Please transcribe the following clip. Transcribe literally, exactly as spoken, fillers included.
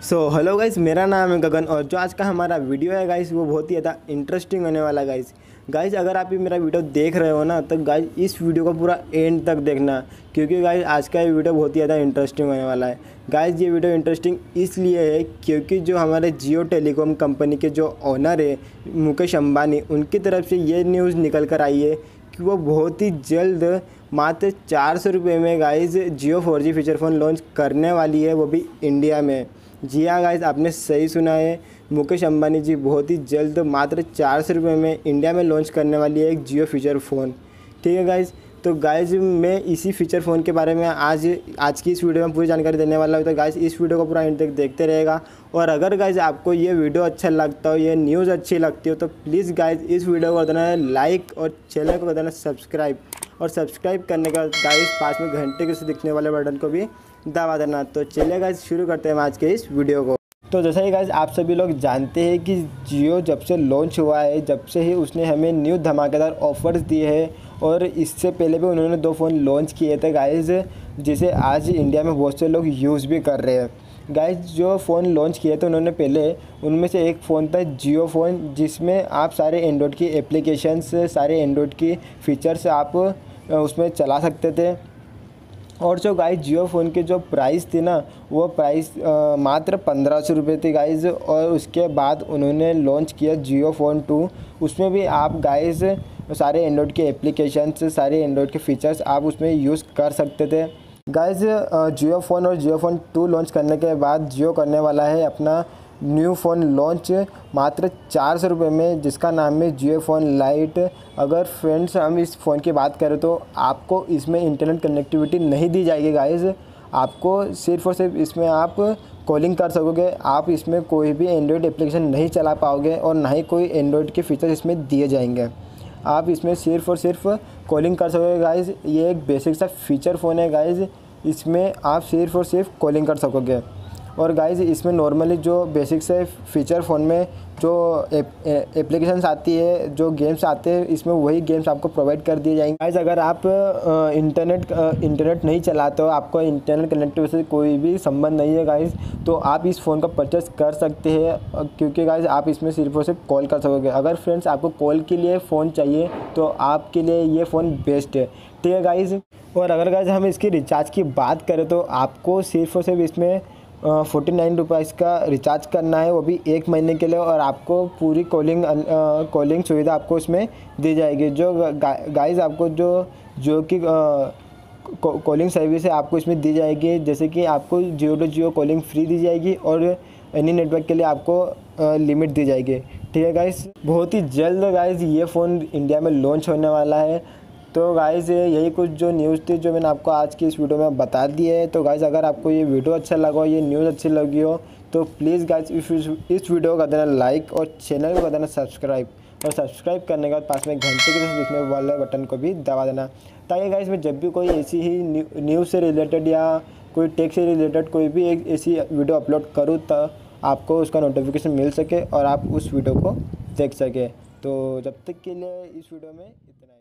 So hello guys, मेरा नाम है गगन और जो आज का हमारा वीडियो है गाइस वो बहुत ही ज़्यादा इंटरेस्टिंग होने वाला है गाइस। गाइस अगर आप ये मेरा वीडियो देख रहे हो ना तो गाइस इस वीडियो को पूरा एंड तक देखना, क्योंकि गाइस आज का ये वीडियो बहुत ही ज़्यादा इंटरेस्टिंग होने वाला है। गाइस ये वीडियो इंटरेस्टिंग इसलिए है क्योंकि जो हमारे जियो टेलीकॉम कंपनी के जो ओनर है मुकेश अंबानी, उनकी तरफ से ये न्यूज़ निकल कर आई है कि वो बहुत ही जल्द मात्र चार सौ रुपये में guys Jio four G feature phone launch करने वाली है, वो भी इंडिया में। जी हाँ गाइस, आपने सही सुना है, मुकेश अंबानी जी बहुत ही जल्द मात्र चार सौ रुपये में इंडिया में लॉन्च करने वाली है एक जियो फीचर फ़ोन। ठीक है गाइस, तो गाइस मैं इसी फीचर फ़ोन के बारे में आज आज की इस वीडियो में पूरी जानकारी देने वाला हूँ। तो गाइस इस वीडियो को पूरा एंड तक देखते रहेगा। और अगर गाइस आपको ये वीडियो अच्छा लगता हो, ये न्यूज़ अच्छी लगती हो, तो प्लीज़ गाइस इस वीडियो को कर देना लाइक और चैनल को कर देना सब्सक्राइब। और सब्सक्राइब करने का गाइस पास में घंटे के से दिखने वाले बटन को भी दबा देना। तो चलिए गाइस शुरू करते हैं आज के इस वीडियो को। तो जैसा ही गाइस आप सभी लोग जानते हैं कि जियो जब से लॉन्च हुआ है, जब से ही उसने हमें न्यू धमाकेदार ऑफर्स दिए हैं। और इससे पहले भी उन्होंने दो फ़ोन लॉन्च किए थे गाइस, जिसे आज इंडिया में बहुत से लोग यूज़ भी कर रहे हैं। गाइस जो फ़ोन लॉन्च किए थे उन्होंने पहले, उनमें से एक फ़ोन था जियो फ़ोन, जिसमें आप सारे एंड्रॉयड की एप्लीकेशंस, सारे एंड्रॉयड की फ़ीचर्स आप उसमें चला सकते थे। और जो गाइस जियो फ़ोन की जो प्राइस थी ना, वो प्राइस मात्र पंद्रह सौ रुपये थी गाइस। और उसके बाद उन्होंने लॉन्च किया जियो फ़ोन टू, उसमें भी आप गाइस सारे एंड्रॉयड के एप्लीकेशंस, सारे एंड्रॉयड के फीचर्स आप उसमें यूज़ कर सकते थे। गाइस जियो फ़ोन और जियो फ़ोन टू लॉन्च करने के बाद जियो करने वाला है अपना न्यू फ़ोन लॉन्च मात्र चार सौ रुपये में, जिसका नाम है जियो फ़ोन लाइट। अगर फ्रेंड्स हम इस फ़ोन की बात करें तो आपको इसमें इंटरनेट कनेक्टिविटी नहीं दी जाएगी गाइस। आपको सिर्फ और सिर्फ इसमें आप कॉलिंग कर सकोगे, आप इसमें कोई भी एंड्रॉयड एप्लीकेशन नहीं चला पाओगे और ना ही कोई एंड्रॉयड के फीचर्स इसमें दिए जाएंगे। आप इसमें सिर्फ और सिर्फ कॉलिंग कर सकोगे गाइस। ये एक बेसिक सा फीचर फ़ोन है गाइस, इसमें आप सिर्फ और सिर्फ कॉलिंग कर सकोगे। और गाइस इसमें नॉर्मली जो बेसिक से फीचर फ़ोन में जो एप्लीकेशंस आती है, जो गेम्स आते हैं, इसमें वही गेम्स आपको प्रोवाइड कर दिए जाएंगे। गाइस अगर आप इंटरनेट इंटरनेट नहीं चलाते हो, आपको इंटरनेट कनेक्टिविटी से कोई भी संबंध नहीं है गाइस, तो आप इस फ़ोन का परचेस कर सकते हैं, क्योंकि गाइस आप इसमें सिर्फ और सिर्फ कॉल कर सकोगे। अगर फ्रेंड्स आपको कॉल के लिए फ़ोन चाहिए तो आपके लिए ये फ़ोन बेस्ट है। ठीक है गाइस। और अगर गाइस हम इसकी रिचार्ज की बात करें तो आपको सिर्फ और सिर्फ इसमें फोर्टी नाइन रुपीज़ का रिचार्ज करना है, वो भी एक महीने के लिए। और आपको पूरी कॉलिंग कॉलिंग सुविधा आपको इसमें दी जाएगी। जो गाइस आपको जो जो कि कॉलिंग सर्विस है आपको इसमें दी जाएगी, जैसे कि आपको Jio to Jio calling free दी जाएगी और एनी नेटवर्क के लिए आपको लिमिट दी जाएगी। ठीक है गाइस, बहुत ही जल्द गाइस ये फ़ोन इंडिया में लॉन्च होने वाला है। तो गाइज़ यही कुछ जो न्यूज़ थी जो मैंने आपको आज की इस वीडियो में बता दी है। तो गाइज़ अगर आपको ये वीडियो अच्छा लगा हो, ये न्यूज़ अच्छी लगी हो, तो प्लीज़ गाइज़ इस इस वीडियो को कर देना लाइक और चैनल को कर देना सब्सक्राइब। और सब्सक्राइब करने के बाद पास में घंटे के जैसे दिखने वाले बटन को भी दबा देना, ताकि गाइज़ मैं जब भी कोई ऐसी ही न्यूज़ से रिलेटेड या कोई टेक से रिलेटेड कोई भी एक ऐसी वीडियो अपलोड करूँ तो आपको उसका नोटिफिकेशन मिल सके और आप उस वीडियो को देख सके। तो जब तक के लिए इस वीडियो में इतना ही।